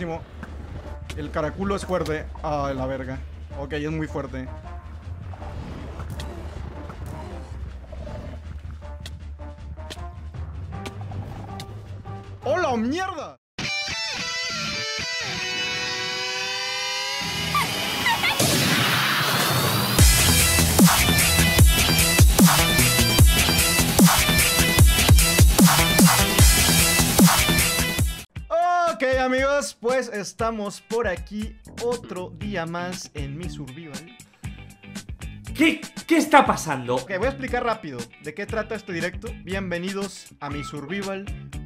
El caraculo es fuerte. Ah, la verga. Ok, es muy fuerte. ¡Hola, mierda! Ok, amigos, pues estamos por aquí otro día más en mi survival. ¿Qué está pasando? Ok, voy a explicar rápido de qué trata este directo. Bienvenidos a mi survival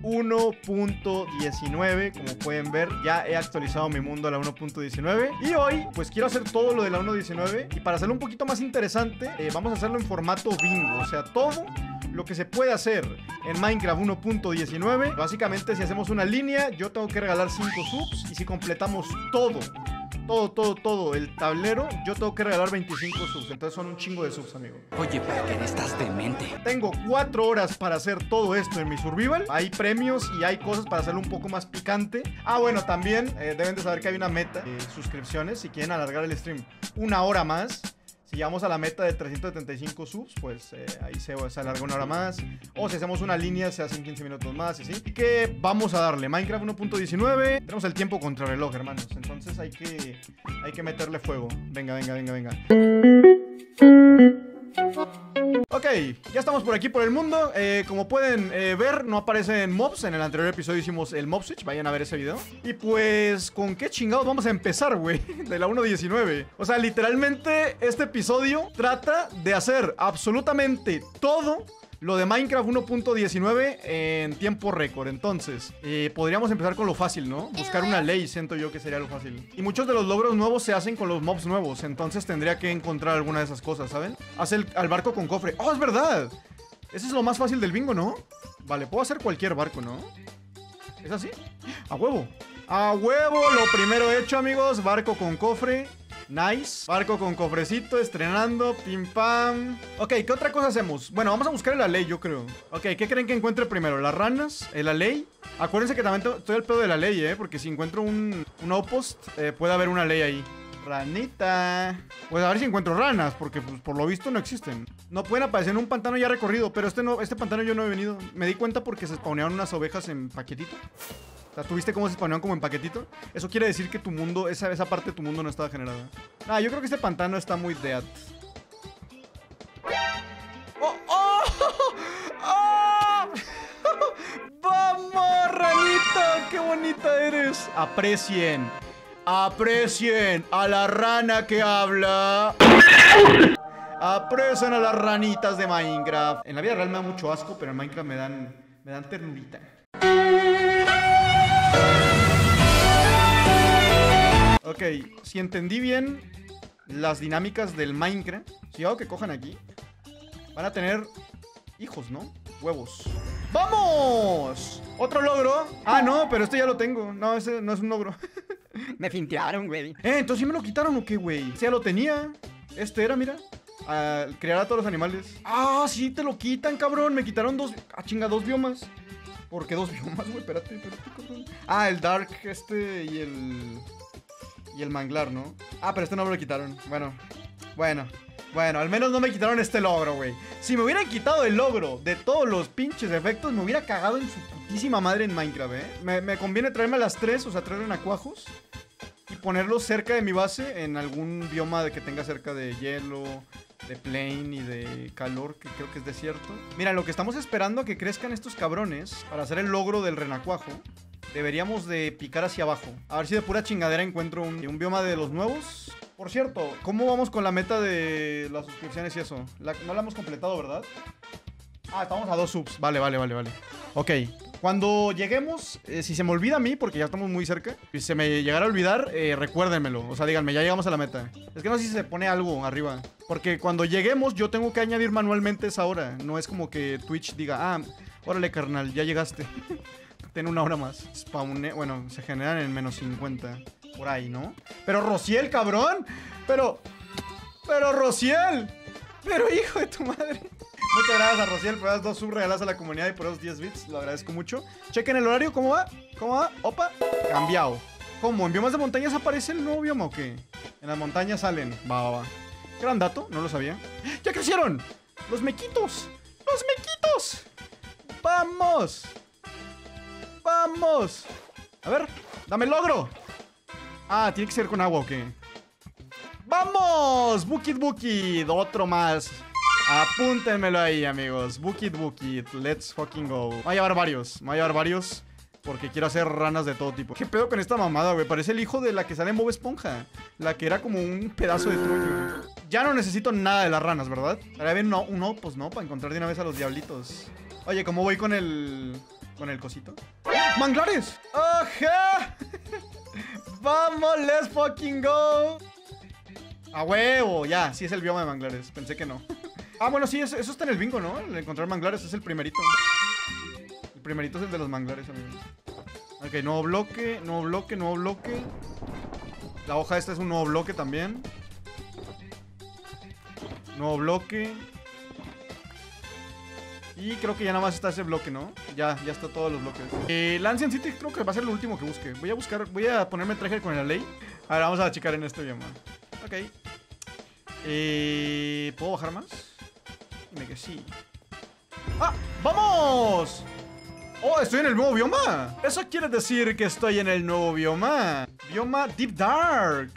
1.19. Como pueden ver, ya he actualizado mi mundo a la 1.19. Y hoy, pues quiero hacer todo lo de la 1.19. Y para hacerlo un poquito más interesante, vamos a hacerlo en formato bingo. O sea, todo lo que se puede hacer en Minecraft 1.19. Básicamente, si hacemos una línea, yo tengo que regalar 5 subs. Y si completamos todo el tablero, yo tengo que regalar 25 subs. Entonces son un chingo de subs, amigo. Oye, Parker, estás demente. Tengo 4 horas para hacer todo esto en mi survival. Hay premios y hay cosas para hacerlo un poco más picante. Ah, bueno, también deben de saber que hay una meta de suscripciones. Si quieren alargar el stream una hora más, si llegamos a la meta de 375 subs, pues ahí se alarga una hora más. O si hacemos una línea, se hacen 15 minutos más y así. Y que vamos a darle Minecraft 1.19. Tenemos el tiempo contra reloj, hermanos. Entonces hay que meterle fuego. Venga. Ok, ya estamos por aquí por el mundo. Como pueden ver, no aparecen mobs. En el anterior episodio hicimos el mob switch. Vayan a ver ese video. Y pues, ¿con qué chingados vamos a empezar, güey? De la 1.19. O sea, literalmente este episodio trata de hacer absolutamente todo lo de Minecraft 1.19 en tiempo récord. Entonces, podríamos empezar con lo fácil, ¿no? Buscar una ley, siento yo que sería lo fácil. Y muchos de los logros nuevos se hacen con los mobs nuevos. Entonces tendría que encontrar alguna de esas cosas, ¿saben? Haz al barco con cofre. ¡Oh, es verdad! Ese es lo más fácil del bingo, ¿no? Vale, puedo hacer cualquier barco, ¿no? ¿Es así? ¡A huevo! ¡A huevo! Lo primero hecho, amigos. Barco con cofre. Nice. Barco con cofrecito, estrenando. Pim pam. Ok, ¿qué otra cosa hacemos? Bueno, vamos a buscar la ley, yo creo. Ok, ¿qué creen que encuentre primero? ¿Las ranas? ¿La ley? Acuérdense que también estoy al pedo de la ley, porque si encuentro un outpost, puede haber una ley ahí. Ranita. Pues a ver si encuentro ranas, porque pues, por lo visto no existen. No pueden aparecer en un pantano ya recorrido, pero este pantano yo no he venido. Me di cuenta porque se spawnearon unas ovejas en paquetito. O sea, ¿tú viste cómo se spawnearon como en paquetito? Eso quiere decir que tu mundo, esa parte de tu mundo no estaba generada. Ah, yo creo que este pantano está muy dead. ¡Oh! ¡Oh! ¡Oh! ¡Vamos, ranita! ¡Qué bonita eres! Aprecien a la rana que habla. Aprecien a las ranitas de Minecraft. En la vida real me da mucho asco, pero en Minecraft me dan ternurita. Ok, si entendí bien las dinámicas del Minecraft, si hago que cojan aquí, van a tener hijos, ¿no? Huevos. ¡Vamos! ¿Otro logro? Ah, no, pero este ya lo tengo. No, ese no es un logro. Me fintearon, güey. Entonces ¿sí me lo quitaron o qué, güey? Sí, ya lo tenía. Este era, mira. Criar a todos los animales. Ah, sí, te lo quitan, cabrón. Me quitaron dos biomas. ¿Por qué 2 biomas, güey? Espérate, cabrón. Ah, el dark y el manglar, ¿no? Ah, pero este no me lo quitaron. Bueno, al menos no me quitaron este logro, güey. Si me hubieran quitado el logro de todos los pinches efectos, me hubiera cagado en su putísima madre en Minecraft, Me conviene traerme las 3, o sea, 3 renacuajos, y ponerlos cerca de mi base en algún bioma que tenga cerca de hielo, de plain y de calor, que creo que es desierto. Mira, lo que estamos esperando a que crezcan estos cabrones para hacer el logro del renacuajo, deberíamos de picar hacia abajo. A ver si de pura chingadera encuentro un bioma de los nuevos. Por cierto, ¿cómo vamos con la meta de las suscripciones y eso? No la hemos completado, ¿verdad? Ah, estamos a 2 subs. Vale. Ok, cuando lleguemos, si se me olvida a mí, porque ya estamos muy cerca, si se me llegara a olvidar, recuérdenmelo. O sea, díganme, ya llegamos a la meta. Es que no sé si se pone algo arriba, porque cuando lleguemos yo tengo que añadir manualmente esa hora. No es como que Twitch diga, órale, carnal, ya llegaste. Ten una hora más. Bueno, se generan en menos 50. Por ahí, ¿no? Pero Rociel, cabrón. Pero Rociel. Pero hijo de tu madre. Muchas gracias a Rociel por las 2 subs regaladas a la comunidad y por esos 10 bits. Lo agradezco mucho. Chequen el horario, ¿cómo va? Opa. Cambiado. ¿Cómo? ¿En biomas de montañas aparece el nuevo bioma o qué? En las montañas salen. Va. Gran dato, no lo sabía. ¡Ya crecieron! ¡Los mequitos! ¡Los mequitos! ¡Vamos! ¡Vamos! A ver, dame el logro. Ah, tiene que ser con agua o qué. ¡Vamos! Bukid Bukid, otro más. Apúntenmelo ahí, amigos. Bukid Bukid, let's fucking go. Me voy a llevar varios. Porque quiero hacer ranas de todo tipo. ¿Qué pedo con esta mamada, güey? Parece el hijo de la que sale en Bob Esponja. La que era como un pedazo de truco. Ya no necesito nada de las ranas, ¿verdad? Ahora bien, no, pues no, para encontrar de una vez a los diablitos. Oye, ¿cómo voy con el cosito? ¡Manglares! ¡Ajá! ¡Vamos, let's fucking go! ¡A huevo! Ya, sí es el bioma de manglares. Pensé que no. Ah, bueno, sí, eso está en el bingo, ¿no? El encontrar manglares es el primerito. El primerito es el de los manglares, amigos. Ok, nuevo bloque. La hoja esta es un nuevo bloque también. Nuevo bloque. Y creo que ya nada más está ese bloque, ¿no? Ya está todos los bloques. La Ancient City creo que va a ser lo último que busque. Voy a ponerme traje con la ley. A ver, vamos a checar en este bioma. Ok. ¿Puedo bajar más? Dime que sí. ¡Ah! ¡Vamos! ¡Oh, estoy en el nuevo bioma! Eso quiere decir que estoy en el nuevo bioma. Bioma Deep Dark.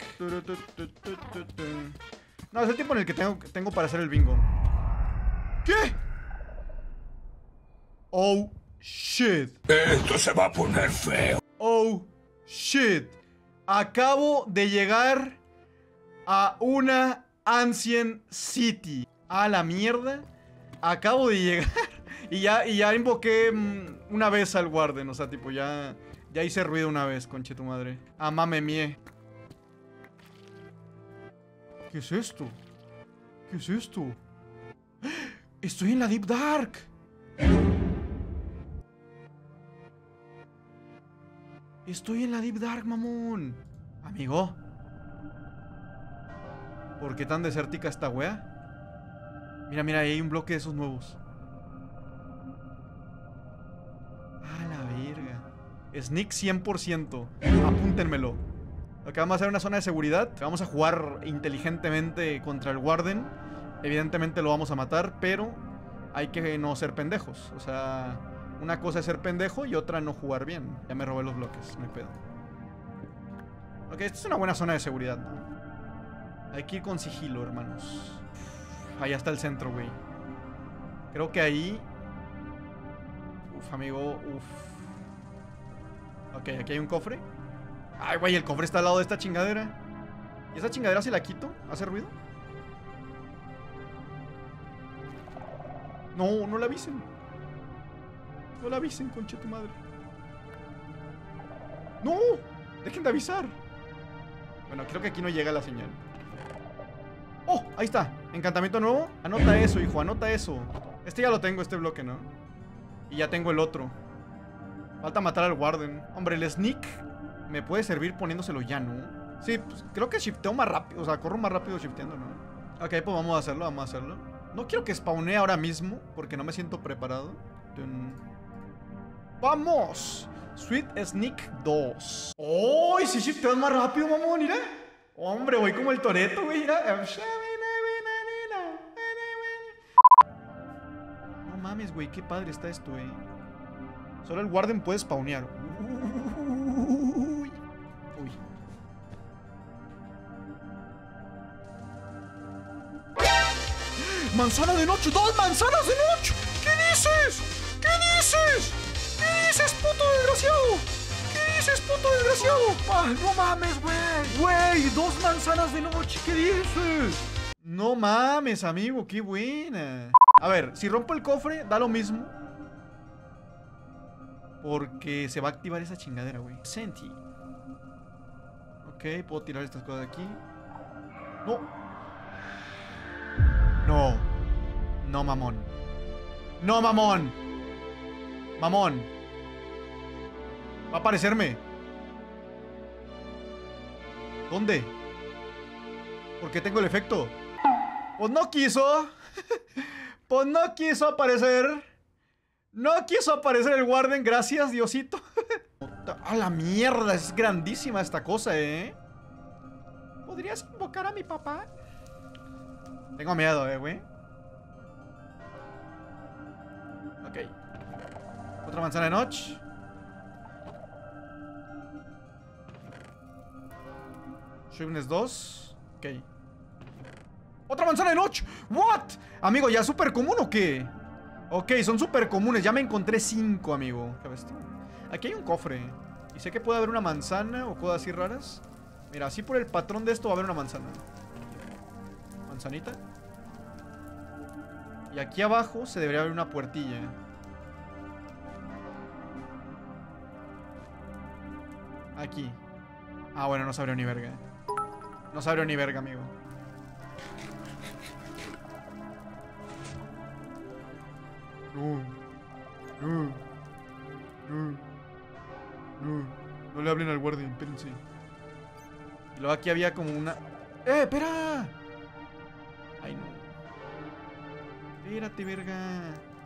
No, es el tiempo en el que tengo para hacer el bingo. ¿Qué? Oh, shit. Esto se va a poner feo. Oh, shit. Acabo de llegar a una Ancient City. A la mierda. Acabo de llegar. Y ya invoqué una vez al Warden. O sea, tipo, ya hice ruido una vez, conche tu madre. Ah, mame mie. ¿Qué es esto? ¿Qué es esto? Estoy en la Deep Dark. Estoy en la Deep Dark, mamón. Amigo. ¿Por qué tan desértica esta wea? Mira, ahí hay un bloque de esos nuevos. A la verga. Sneak 100%. Apúntenmelo. Acá vamos a hacer una zona de seguridad. Vamos a jugar inteligentemente contra el Warden. Evidentemente lo vamos a matar, pero hay que no ser pendejos. O sea, una cosa es ser pendejo y otra no jugar bien. Ya me robé los bloques, no hay pedo. Ok, esta es una buena zona de seguridad, ¿no? Hay que ir con sigilo, hermanos. Allá está el centro, güey. Creo que ahí... Uf, amigo, uf. Ok, aquí hay un cofre. Ay, güey, el cofre está al lado de esta chingadera. ¿Y esa chingadera si la quito? ¿Hace ruido? No, no la avisen. No la avisen, concha tu madre. ¡No! ¡Dejen de avisar! Bueno, creo que aquí no llega la señal. ¡Oh! Ahí está. Encantamiento nuevo. Anota eso, hijo. Anota eso. Este ya lo tengo, este bloque, ¿no? Y ya tengo el otro. Falta matar al Warden. Hombre, el sneak me puede servir poniéndoselo ya, ¿no? Sí, pues, creo que shifteo más rápido. O sea, corro más rápido shifteando, ¿no? Ok, pues vamos a hacerlo, No quiero que spawnee ahora mismo, porque no me siento preparado. ¡Vamos! Sweet Sneak 2. ¡Oh! ¿Y si shifteas más rápido, mamón? Mira. Hombre, voy como el Toretto, güey. Mira. No mames, güey. Qué padre está esto, güey. Solo el Warden puede spawnear. Uy. ¡Manzana de noche! ¡2 manzanas de noche! ¿Qué dices? ¿Qué dices? ¿Qué dices, puto desgraciado? ¿Qué dices, puto desgraciado? Ah, no mames, güey. Güey, 2 manzanas de noche. ¿Qué dices? No mames, amigo. Qué buena. A ver, si rompo el cofre, da lo mismo. Porque se va a activar esa chingadera, güey. Senti. Ok, puedo tirar estas cosas de aquí. No. No. No, mamón. No, mamón. Mamón. Va a aparecerme. ¿Dónde? ¿Por qué tengo el efecto? Pues no quiso. Pues no quiso aparecer. No quiso aparecer el Warden. Gracias, Diosito. puta. ¡A la mierda! Es grandísima esta cosa, ¿eh? ¿Podrías invocar a mi papá? Tengo miedo, güey. Ok. Otra manzana de noche. Shrewdness 2. Ok. ¡Otra manzana de noche! ¿What? Amigo, ¿ya es súper común o qué? Ok, son súper comunes. Ya me encontré 5, amigo. ¿Qué ves tú? Aquí hay un cofre. Y sé que puede haber una manzana o cosas así raras. Mira, así por el patrón de esto va a haber una manzana. Manzanita. Y aquí abajo se debería haber una puertilla. Aquí. Ah, bueno, no se abrió ni verga. No se abrió ni verga, amigo. No le hablen al guardia, espérense. Y luego aquí había como una... espera! Ay, no. Espérate, verga.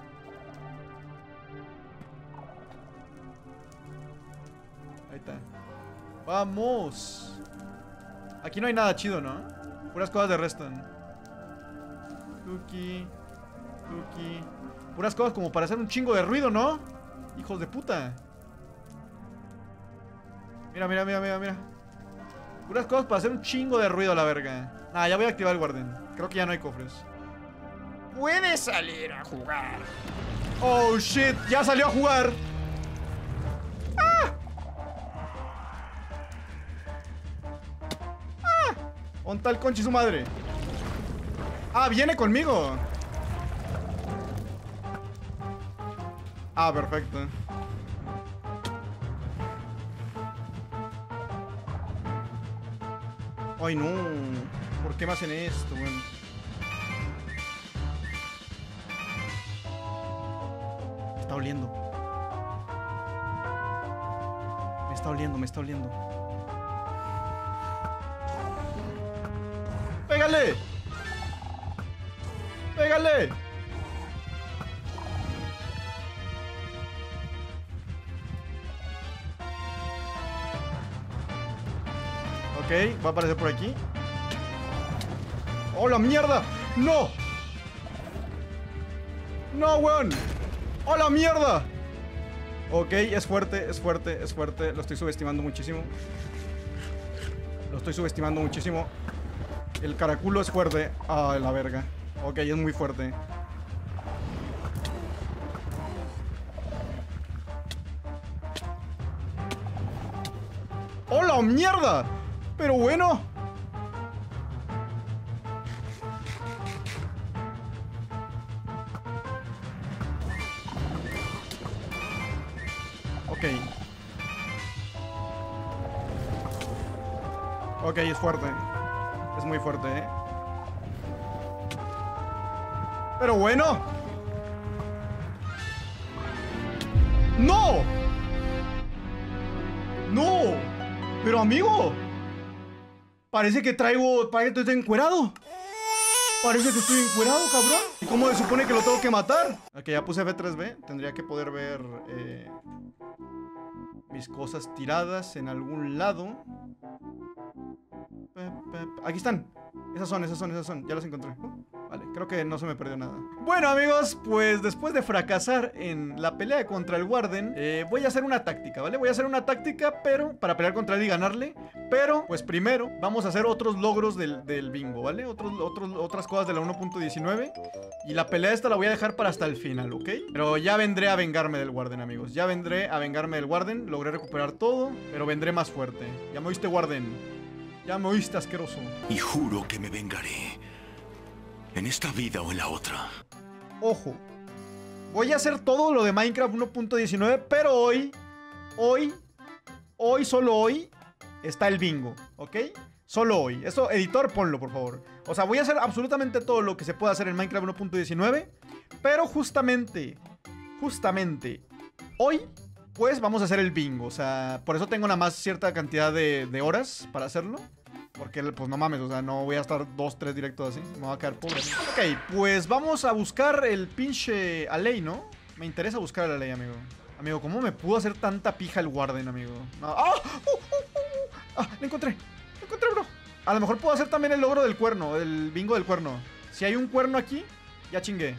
Ahí está. ¡Vamos! Aquí no hay nada chido, ¿no? Puras cosas de restan. Cookie. Puras cosas como para hacer un chingo de ruido, ¿no? Hijos de puta. Mira. Puras cosas para hacer un chingo de ruido a la verga. Nah, ya voy a activar el guardián. Creo que ya no hay cofres. Puedes salir a jugar. Oh shit, ya salió a jugar. ¿Dónde está el conchi su madre? Ah, viene conmigo. Ah, perfecto. Ay, no. ¿Por qué me hacen esto, güey? Me está oliendo. Me está oliendo. ¡Pégale! ¡Pégale! Ok, va a aparecer por aquí. ¡Oh, la mierda! ¡No! ¡No, weón! ¡Oh, la mierda! Ok, es fuerte. Lo estoy subestimando muchísimo. El caraculo es fuerte. Ah, la verga. Ok, es muy fuerte. ¡Oh, la mierda! Pero bueno. Ok. Ok, es fuerte. Es muy fuerte, ¿eh? Pero bueno. ¡No! ¡No! Pero amigo, parece que estoy encuerado. Parece que estoy encuerado, cabrón. ¿Y cómo se supone que lo tengo que matar? Ok, ya puse F3B. Tendría que poder ver mis cosas tiradas en algún lado. Aquí están. Esas son. Ya las encontré. Vale, creo que no se me perdió nada. Bueno, amigos, pues después de fracasar en la pelea contra el Warden, voy a hacer una táctica, ¿vale? Voy a hacer una táctica, pero para pelear contra él y ganarle. Pero, pues primero, vamos a hacer otros logros del bingo, ¿vale? Otras cosas de la 1.19. Y la pelea esta la voy a dejar para hasta el final, ¿ok? Pero ya vendré a vengarme del Warden, amigos. Ya vendré a vengarme del Warden. Logré recuperar todo, pero vendré más fuerte. Ya me oíste, Warden. Ya me oíste, asqueroso. Y juro que me vengaré. En esta vida o en la otra. Ojo. Voy a hacer todo lo de Minecraft 1.19, pero solo hoy, está el bingo, ¿ok? Solo hoy. Eso, editor, ponlo, por favor. O sea, voy a hacer absolutamente todo lo que se pueda hacer en Minecraft 1.19, pero justamente, hoy, pues vamos a hacer el bingo. O sea, por eso tengo nada más cierta cantidad de horas para hacerlo. Porque, pues no mames, o sea, no voy a estar 2, 3 directos así. Me va a quedar pobre. Ok, pues vamos a buscar el pinche Alley, ¿no? Me interesa buscar el Alley, amigo. Amigo, ¿cómo me pudo hacer tanta pija el Warden, amigo? No. ¡Ah! ¡Ah! ¡Le encontré! ¡Le encontré, bro! A lo mejor puedo hacer también el logro del cuerno, el bingo del cuerno. Si hay un cuerno aquí, ya chingué.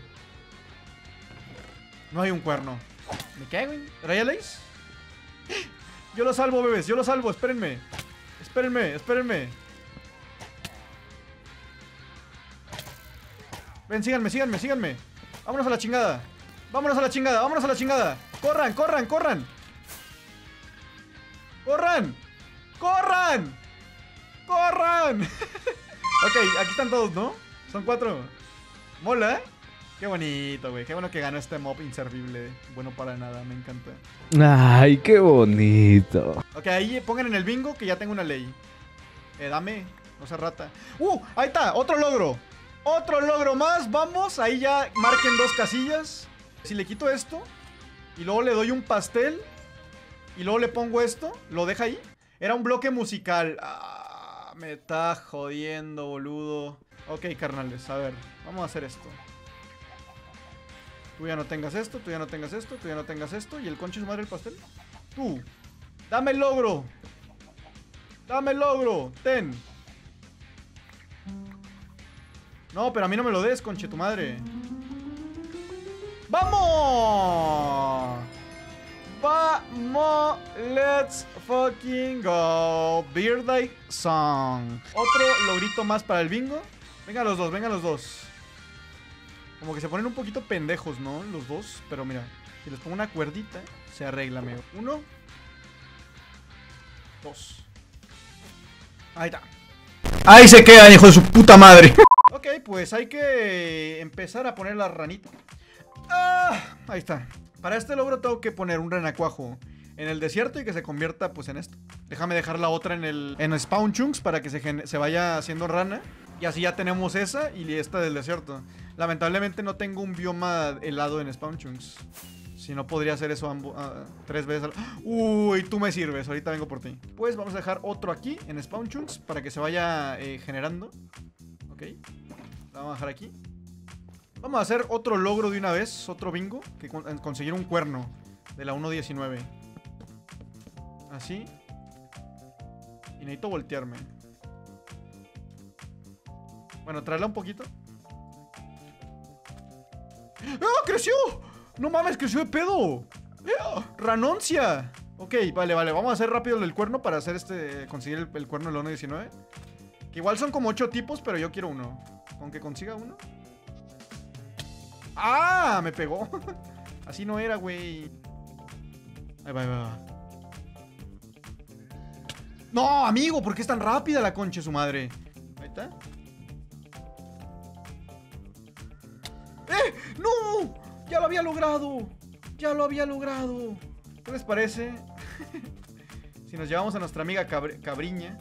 No hay un cuerno. ¿Me cae, güey? ¿Rayaleis? Yo lo salvo, bebés, yo lo salvo, espérenme. Espérenme, espérenme. Ven, síganme, síganme, síganme. Vámonos a la chingada. Vámonos a la chingada, vámonos a la chingada. Corran, corran, corran. Corran. Corran. Corran. Ok, aquí están todos, ¿no? Son 4. Mola, ¿eh? Qué bonito, güey. Qué bueno que ganó este mob inservible. Bueno para nada, me encanta. Ay, qué bonito. Ok, ahí pongan en el bingo que ya tengo una ley. Dame, no seas rata. Ahí está, otro logro. Otro logro más, vamos. Ahí ya marquen 2 casillas. Si le quito esto y luego le doy un pastel y luego le pongo esto, ¿lo deja ahí? Era un bloque musical. Me está jodiendo, boludo. Ok, carnales, a ver, vamos a hacer esto. Tú ya no tengas esto, tú ya no tengas esto, tú ya no tengas esto. ¿Y el conche su madre el pastel? Tú, dame el logro. Dame el logro, ten. No, pero a mí no me lo des, conche tu madre. ¡Vamos! ¡Vamos! ¡Let's fucking go! Birthday Song. Otro logrito más para el bingo. Vengan los dos, vengan los dos. Como que se ponen un poquito pendejos, ¿no? Los dos. Pero mira, si les pongo una cuerdita, se arregla, amigo. 1, 2. Ahí está. Ahí se quedan, hijo de su puta madre. Ok, pues hay que empezar a poner la ranita. Ahí está. Para este logro tengo que poner un renacuajo en el desierto y que se convierta pues en esto. Déjame dejar la otra en Spawn Chunks para que se vaya haciendo rana. Y así ya tenemos esa y esta del desierto. Lamentablemente no tengo un bioma helado en Spawn Chunks. Si no podría hacer eso 3 veces. Uy, tú me sirves, ahorita vengo por ti. Pues vamos a dejar otro aquí en Spawn Chunks para que se vaya generando. Ok, la vamos a dejar aquí. Vamos a hacer otro logro de una vez, otro bingo, que conseguir un cuerno de la 1.19. Así. Y necesito voltearme. Bueno, traerla un poquito. ¡Ah, creció! ¡No mames, creció de pedo! ¡Ranoncia! Ok, vale, vamos a hacer rápido el cuerno para hacer conseguir el cuerno de la 1.19. Que igual son como 8 tipos, pero yo quiero uno. Con que consiga uno. ¡Ah! Me pegó. Así no era, güey. Ahí va, ahí va. No, amigo, ¿por qué es tan rápida la concha de su madre? Ahí está. ¡No! ¡Ya lo había logrado! ¡Ya lo había logrado! ¿Qué les parece? Si nos llevamos a nuestra amiga Cabriña.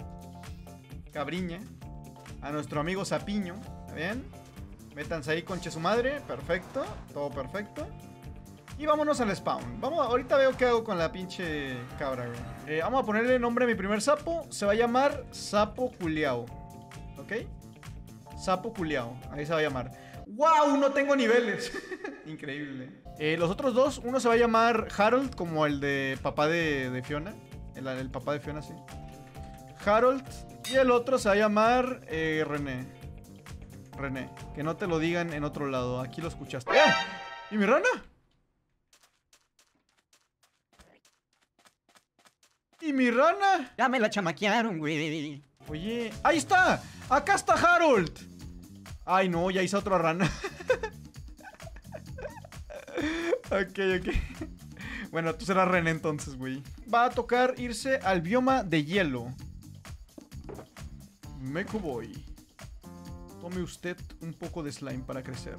A nuestro amigo Sapiño. ¿Está bien? Métanse ahí, conche su madre. Perfecto. Todo perfecto. Y vámonos al spawn. Ahorita veo qué hago con la pinche cabra, güey. Vamos a ponerle nombre a mi primer sapo. Se va a llamar Sapo Culiao. ¿Ok? Sapo Culiao. Ahí se va a llamar. ¡Wow! No tengo niveles. Increíble. Los otros dos, uno se va a llamar Harold, como el de papá de Fiona. El papá de Fiona, sí. Harold. Y el otro se va a llamar René. Que no te lo digan en otro lado. Aquí lo escuchaste. ¿Y mi rana? ¿Y mi rana? Ya me la chamaquearon, güey. Oye, ahí está. Acá está Harold. Ay, no, ya hice otra rana. Ok. Bueno, tú serás René entonces, güey. Va a tocar irse al bioma de hielo. Meco Boy. Tome usted un poco de slime para crecer.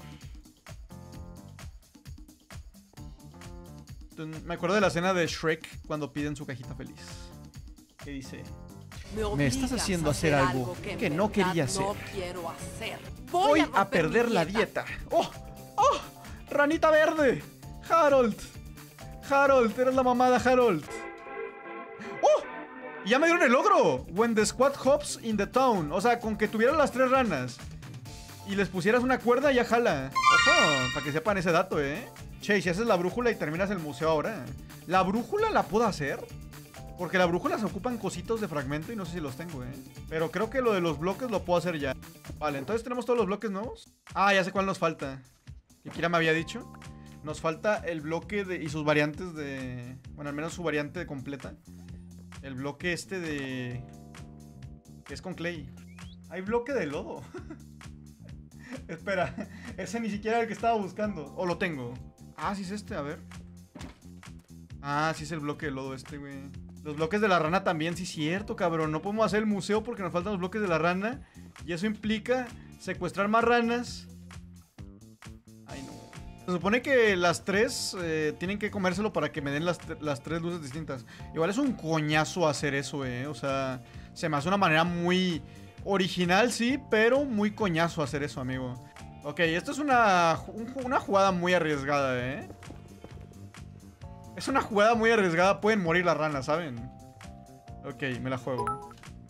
Me acuerdo de la escena de Shrek cuando piden su cajita feliz. Que dice: me estás haciendo hacer algo que no quería hacer. No quiero hacer. Voy a perder la dieta. ¡Oh! ¡Ranita verde! ¡Harold! Eres la mamada, Harold. ¡Oh! Y ya me dieron el logro. When the squad hops in the town. O sea, con que tuvieran las 3 ranas y les pusieras una cuerda, ya jala. Ojo, para que sepan ese dato, Che, si haces la brújula y terminas el museo ahora. ¿La brújula la puedo hacer? Porque la brújula se ocupan cositos de fragmento y no sé si los tengo, Pero creo que lo de los bloques lo puedo hacer ya. Vale, entonces tenemos todos los bloques nuevos. Ah, ya sé cuál nos falta. Que Kira me había dicho. Nos falta el bloque de... y sus variantes de... Bueno, al menos su variante completa. El bloque este de... que es con clay. Hay bloque de lodo. Espera, ese ni siquiera era el que estaba buscando. O lo tengo. Ah, sí es este, a ver. Ah, sí es el bloque de lodo este, güey. Los bloques de la rana también, sí es cierto, cabrón. No podemos hacer el museo porque nos faltan los bloques de la rana. Y eso implica secuestrar más ranas. Ay, no. Se supone que las tres tienen que comérselo para que me den las tres luces distintas. Igual es un coñazo hacer eso, O sea, se me hace una manera muy original, sí, pero muy coñazo hacer eso, amigo. Ok, esto es una jugada muy arriesgada, Es una jugada muy arriesgada. Pueden morir las ranas, ¿saben? Ok, me la juego.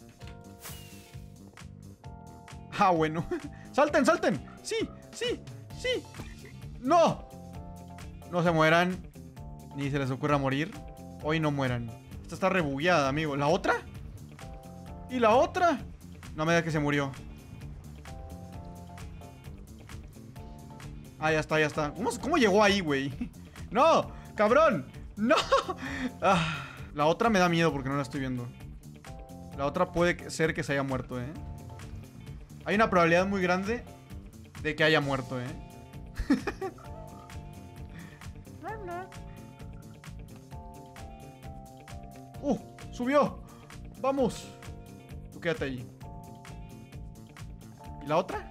Ah, bueno. ¡Salten, salten! ¡Sí, sí, sí! ¡No! No se mueran. Ni se les ocurra morir. Hoy no mueran. Esta está rebugueada, amigo. ¿La otra? ¿Y la otra? No me digas que se murió. Ah, ya está, ya está. ¿Cómo llegó ahí, güey? ¡No! ¡Cabrón! ¡No! Ah, la otra me da miedo porque no la estoy viendo. La otra puede ser que se haya muerto, Hay una probabilidad muy grande de que haya muerto, ¡Subió! ¡Vamos! Tú quédate ahí. ¿Y la otra?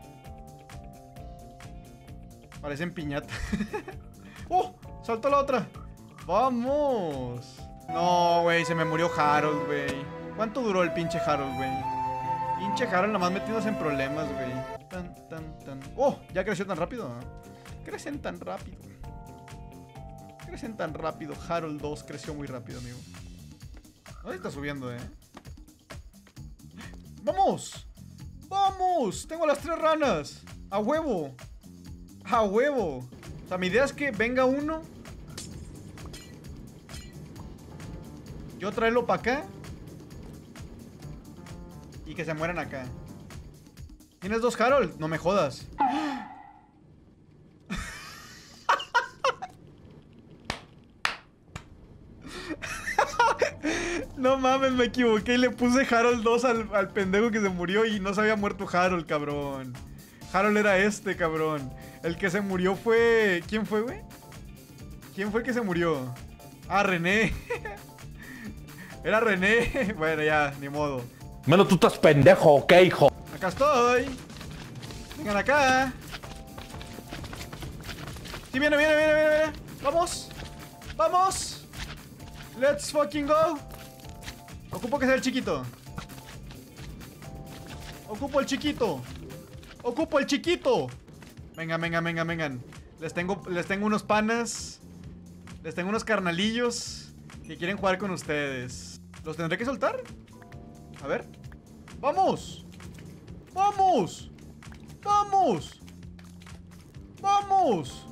Parecen piñata. ¡Oh! ¡Saltó la otra! ¡Vamos! No, güey, se me murió Harold, güey. ¿Cuánto duró el pinche Harold, güey? Pinche Harold nomás metidos en problemas, güey. ¡Oh! ¿Ya creció tan rápido? Crecen tan rápido. Crecen tan rápido. Harold 2 creció muy rápido, amigo. ¿Dónde está subiendo, ¡Vamos! ¡Vamos! Tengo las 3 ranas. ¡A huevo! ¡A huevo! O sea, mi idea es que venga uno. Yo traerlo para acá. Y que se mueran acá. ¿Tienes 2 Harold? No me jodas. No mames, me equivoqué y le puse Harold 2 al pendejo que se murió y no se había muerto Harold, cabrón. Harold era este, cabrón. El que se murió fue... ¿Quién fue, güey? ¿Quién fue el que se murió? Ah, René. Era René. Bueno, ya, ni modo. Menos tú estás pendejo, ¿ok, hijo? Acá estoy. Vengan acá. Sí, viene. Vamos. Vamos. Let's fucking go. Ocupo que sea el chiquito. Ocupo el chiquito. Ocupo el chiquito. Vengan. Les tengo unos panas. Les tengo unos carnalillos que quieren jugar con ustedes. ¿Los tendré que soltar? A ver. ¡Vamos! ¡Vamos! ¡Vamos! ¡Vamos!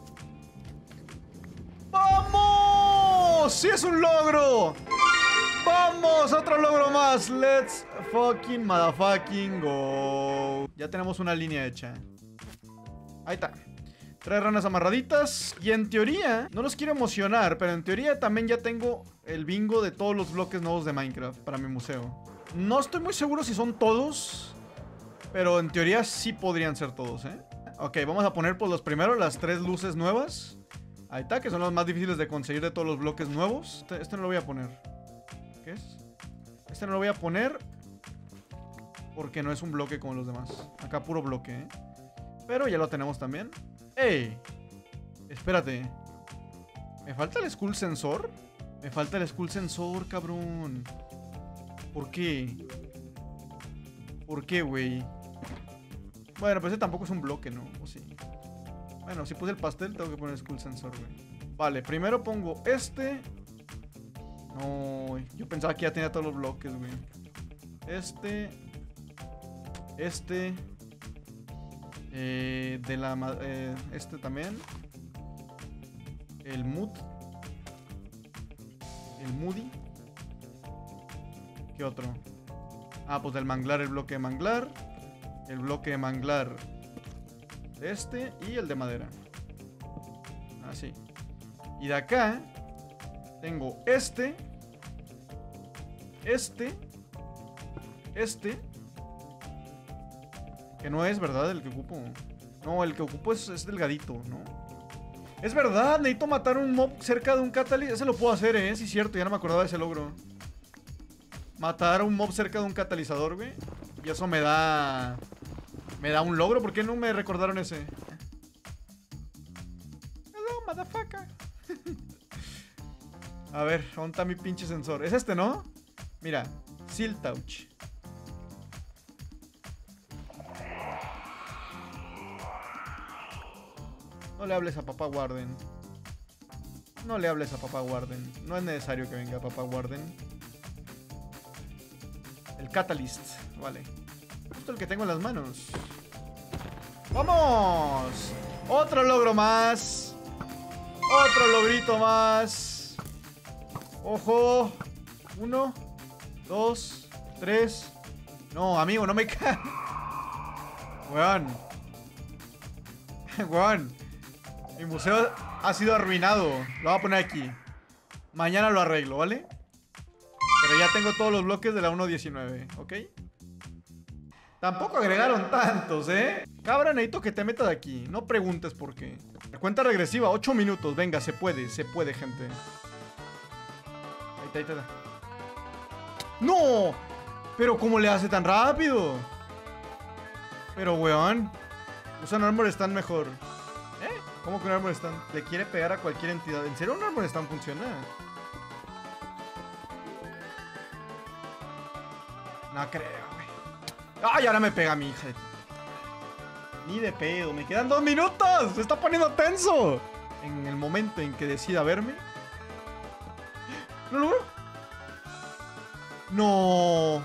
¡Vamos! ¡Sí es un logro! ¡Vamos! ¡Otro logro más! ¡Let's fucking motherfucking go! Ya tenemos una línea hecha. Ahí está. 3 ranas amarraditas. Y en teoría, no los quiero emocionar, pero en teoría también ya tengo el bingo de todos los bloques nuevos de Minecraft para mi museo. No estoy muy seguro si son todos, pero en teoría sí podrían ser todos, Ok, vamos a poner pues los primeros, las 3 luces nuevas. Ahí está, que son los más difíciles de conseguir de todos los bloques nuevos. Este no lo voy a poner. ¿Qué es? Este no lo voy a poner porque no es un bloque como los demás. Acá puro bloque, Pero ya lo tenemos también. ¡Ey! Espérate. ¿Me falta el Skull Sensor? Me falta el Skull Sensor, cabrón. ¿Por qué? ¿Por qué, güey? Bueno, pues ese tampoco es un bloque, ¿no? ¿O sí? Bueno, si puse el pastel, tengo que poner Skull Sensor, güey. Vale, primero pongo este. No, yo pensaba que ya tenía todos los bloques, güey. Este. Este también. El Mood. El Moody. ¿Qué otro? Ah, pues del manglar, el bloque de manglar. El bloque de manglar. Este y el de madera. Así. Y de acá tengo este. Este. Que no es, ¿verdad? El que ocupo. No, el que ocupo es delgadito, ¿no? Es verdad, necesito matar un mob cerca de un catalizador. Ese lo puedo hacer, sí, es cierto, ya no me acordaba de ese logro. Matar a un mob cerca de un catalizador, güey. Y eso me da un logro. ¿Por qué no me recordaron ese? Hello, motherfucker. A ver, ¿dónde está mi pinche sensor? Es este, ¿no? Mira, Seal Touch. No le hables a Papá Warden. No le hables a Papá Warden. No es necesario que venga Papá Warden. El Catalyst, vale. Justo el que tengo en las manos. ¡Vamos! Otro logro más. Otro logrito más. Ojo. 1, 2, 3. No, amigo, no me cae. Weón. Weón. Mi museo ha sido arruinado. Lo voy a poner aquí. Mañana lo arreglo, ¿vale? Pero ya tengo todos los bloques de la 1.19, ¿ok? Tampoco agregaron tantos, ¿eh? Cabra, necesito que te metas de aquí. No preguntes por qué. Cuenta regresiva, 8 minutos. Venga, se puede, gente. Ahí está. ¡No! Pero ¿cómo le hace tan rápido? Pero, weón. Usan Armor Stand mejor. ¿Cómo que un Armor Stand? Le quiere pegar a cualquier entidad. ¿En serio un Armor Stand funciona? No creo, güey. ¡Ay, ahora me pega mi hija! Ni de pedo. Me quedan 2 minutos. Se está poniendo tenso. En el momento en que decida verme. ¿Lo logro? No.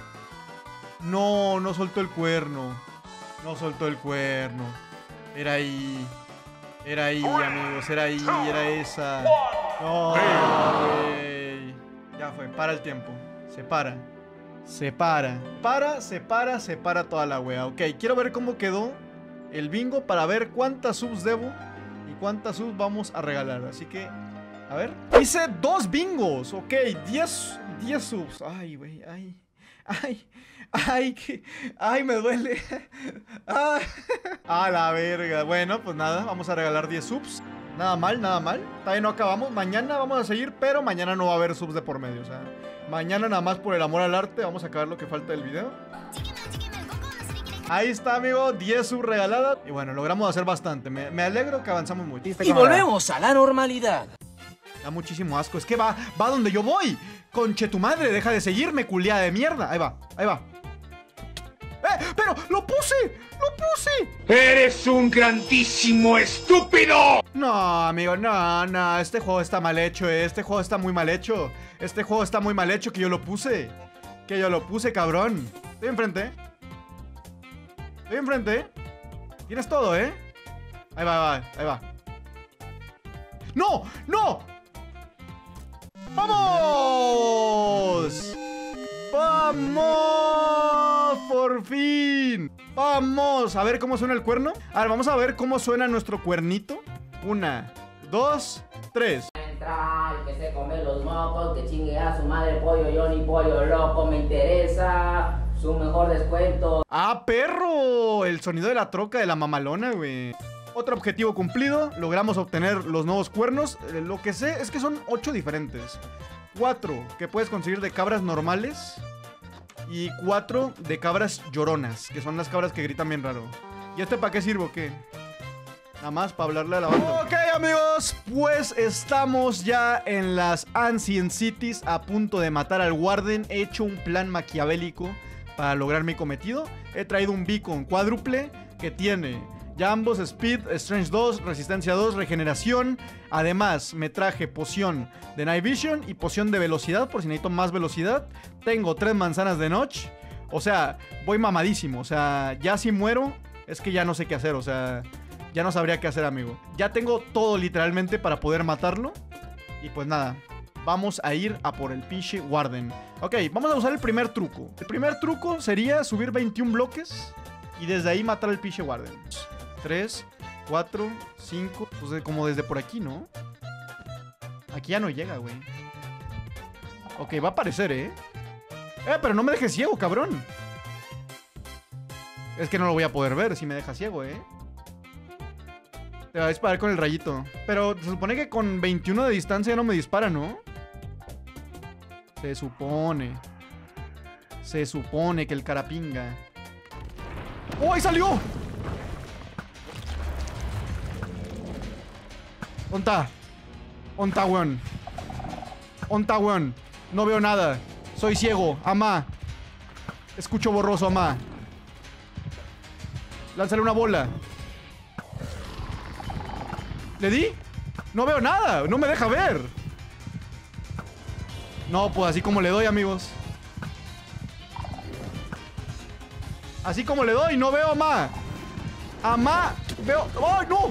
No soltó el cuerno. No soltó el cuerno. Era ahí. Era ahí, amigos. Era ahí. Era esa. No, güey. Ya fue. Para el tiempo. Se para. Se para. Se para toda la wea. Ok, quiero ver cómo quedó el bingo para ver cuántas subs debo y cuántas subs vamos a regalar. Así que, a ver. Hice 2 bingos. Ok, 10 subs. Ay, güey. Ay, me duele. A la verga. Bueno, pues nada, vamos a regalar 10 subs. Nada mal. Todavía no acabamos. Mañana vamos a seguir, pero mañana no va a haber subs de por medio. O sea, mañana nada más por el amor al arte vamos a acabar lo que falta del video. Ahí está, amigo, 10 subs regaladas. Y bueno, logramos hacer bastante. Me alegro que avanzamos mucho. Y volvemos a la normalidad. Da muchísimo asco. Es que va donde yo voy. Conche tu madre, deja de seguirme, culiada de mierda. Ahí va. ¡Pero lo puse! ¡Eres un grandísimo estúpido! No, amigo, no. Este juego está mal hecho, Este juego está muy mal hecho. Que yo lo puse. Cabrón. Estoy enfrente. Tienes todo, Ahí va. ¡No! ¡Vamos! ¡Por fin! ¡Vamos! A ver cómo suena el cuerno. A ver, vamos a ver cómo suena nuestro cuernito. 1, 2, 3. Que se come los mocos, que chingue a su madre pollo, yo ni pollo loco, me interesa su mejor descuento. ¡Ah, perro! El sonido de la troca de la mamalona, güey. Otro objetivo cumplido. Logramos obtener los nuevos cuernos. Lo que sé es que son 8 diferentes. 4 que puedes conseguir de cabras normales. Y 4 de cabras lloronas, que son las cabras que gritan bien raro. ¿Y este para qué sirve o qué? Nada más para hablarle a la banda. Ok, amigos, pues estamos ya en las Ancient Cities, a punto de matar al Warden. He hecho un plan maquiavélico para lograr mi cometido. He traído un beacon cuádruple que tiene ya ambos Speed, Strange 2, Resistencia 2, Regeneración. Además, me traje poción de Night Vision y poción de velocidad, por si necesito más velocidad. Tengo 3 manzanas de Notch. O sea, voy mamadísimo. O sea, ya si muero, es que ya no sé qué hacer. O sea, ya no sabría qué hacer, amigo. Ya tengo todo literalmente para poder matarlo. Y pues nada, vamos a ir a por el pinche Warden. Ok, vamos a usar el primer truco. El primer truco sería subir 21 bloques y desde ahí matar al pinche Warden. 3, 4, 5, pues como desde por aquí, ¿no? Aquí ya no llega, güey. Ok, va a aparecer, pero no me dejes ciego, cabrón. Es que no lo voy a poder ver si me deja ciego, Te va a disparar con el rayito. Pero se supone que con 21 de distancia ya no me dispara, ¿no? Se supone. Se supone que el carapinga. ¡Oh, ahí salió! ¡Onta! ¡Onta, weón! ¡Onta, weón! No veo nada. Soy ciego, amá. Escucho borroso, amá. Lánzale una bola. ¿Le di? No veo nada. No me deja ver. No, pues así como le doy, amigos. Así como le doy, no veo, amá. Amá. Veo... ¡Ay, no!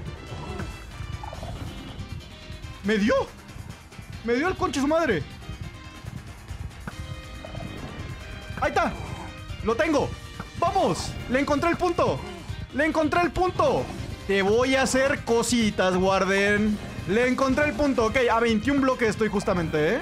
¿Me dio? Me dio el conche su madre. Ahí está. Lo tengo. ¡Vamos! ¡Le encontré el punto! ¡Le encontré el punto! Te voy a hacer cositas, Warden. Le encontré el punto. Ok, a 21 bloques estoy justamente,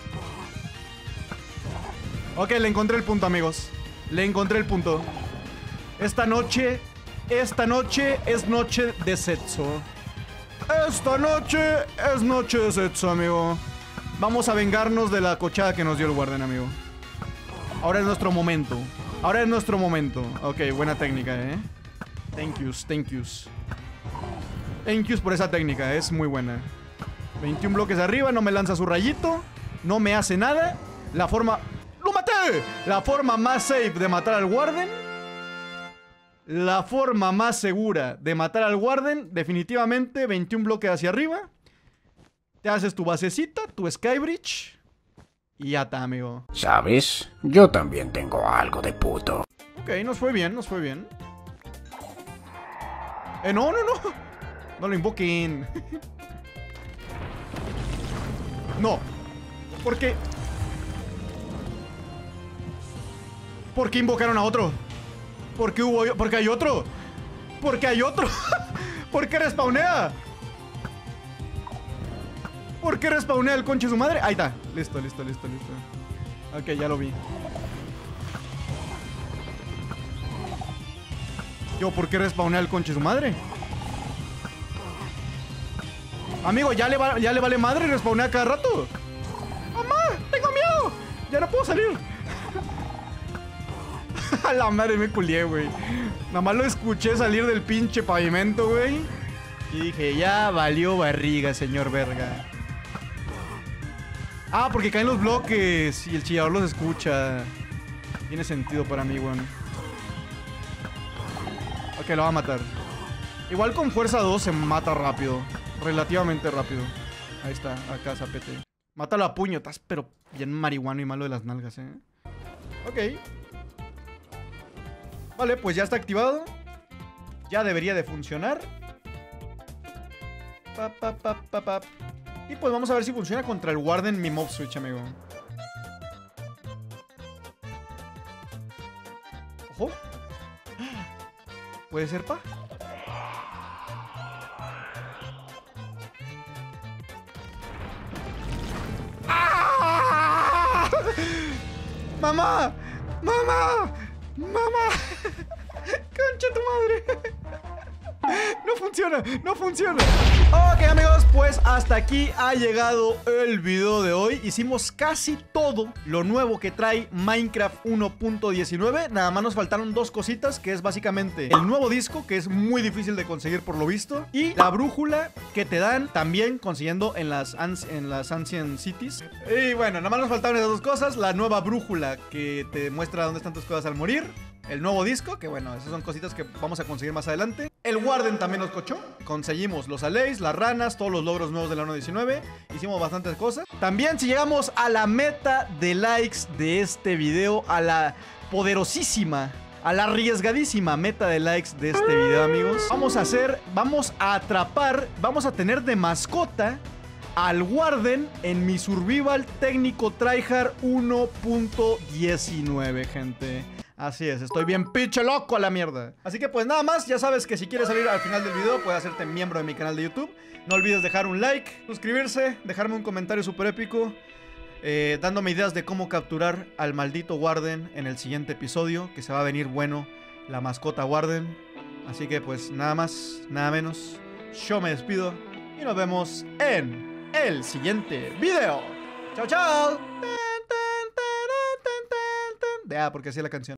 Ok, le encontré el punto, amigos. Le encontré el punto. Esta noche es noche de sexo. Esta noche es noche de sexo, amigo. Vamos a vengarnos de la cochada que nos dio el Warden, amigo. Ahora es nuestro momento. Ahora es nuestro momento. Ok, buena técnica, Thank yous, thank yous. Thank yous por esa técnica, es muy buena. 21 bloques arriba, no me lanza su rayito. No me hace nada. La forma... ¡Lo maté! La forma más safe de matar al Warden. La forma más segura de matar al Warden. Definitivamente 21 bloques hacia arriba. Te haces tu basecita, tu Skybridge. Y ya está, amigo. ¿Sabes? Yo también tengo algo de puto. Ok, nos fue bien, nos fue bien. No. No lo invoquen. No. ¿Por qué? ¿Por qué invocaron a otro? ¿Por qué hubo... ¿Por qué hay otro? ¿Por qué hay otro? ¿Por qué respawnea? ¿Por qué respawnea el conche de su madre? Ahí está. Listo. Ok, ya lo vi. Yo, ¿por qué respawnea el conche de su madre? Amigo, ya le vale madre respawnea cada rato. ¡Mamá! ¡Tengo miedo! Ya no puedo salir. A la madre me culié, güey. Nada más lo escuché salir del pinche pavimento, güey. Y dije, ya valió barriga, señor verga. Ah, porque caen los bloques y el chillador los escucha. Tiene sentido para mí, güey. Ok, lo va a matar. Igual con fuerza 2 se mata rápido. Relativamente rápido. Ahí está, acá, zapete. Mátalo a puño, estás pero bien marihuano y malo de las nalgas, Ok. Vale, pues ya está activado. Ya debería de funcionar. Y pues vamos a ver si funciona contra el Warden mi mob switch, amigo. Ojo. ¿Puede ser, pa? ¡Ah! ¡Mamá! ¡Mamá! ¡Mamá! ¡Concha tu madre! No funciona, no funciona. Ok, amigos, pues hasta aquí ha llegado el video de hoy. Hicimos casi todo lo nuevo que trae Minecraft 1.19. Nada más nos faltaron dos cositas, que es básicamente el nuevo disco, que es muy difícil de conseguir por lo visto, y la brújula que te dan también consiguiendo en las Ancient Cities. Y bueno, nada más nos faltaron esas dos cosas. La nueva brújula que te muestra dónde están tus cosas al morir. El nuevo disco, que bueno, esas son cositas que vamos a conseguir más adelante. El Warden también nos cochó. Conseguimos los Alays, las ranas, todos los logros nuevos de la 1.19. Hicimos bastantes cosas. También si llegamos a la meta de likes de este video, a la poderosísima a la arriesgadísima meta de likes de este video, amigos. Vamos a atrapar, vamos a tener de mascota al Warden en mi Survival Técnico Tryhard 1.19, gente. Así es, estoy bien pinche loco a la mierda. Así que pues nada más, ya sabes que si quieres salir al final del video, puedes hacerte miembro de mi canal de YouTube. No olvides dejar un like, suscribirse, dejarme un comentario súper épico, dándome ideas de cómo capturar al maldito Warden en el siguiente episodio, que se va a venir bueno, la mascota Warden. Así que pues nada más, nada menos, yo me despido y nos vemos en el siguiente video. ¡Chao, chao! Porque así es la canción.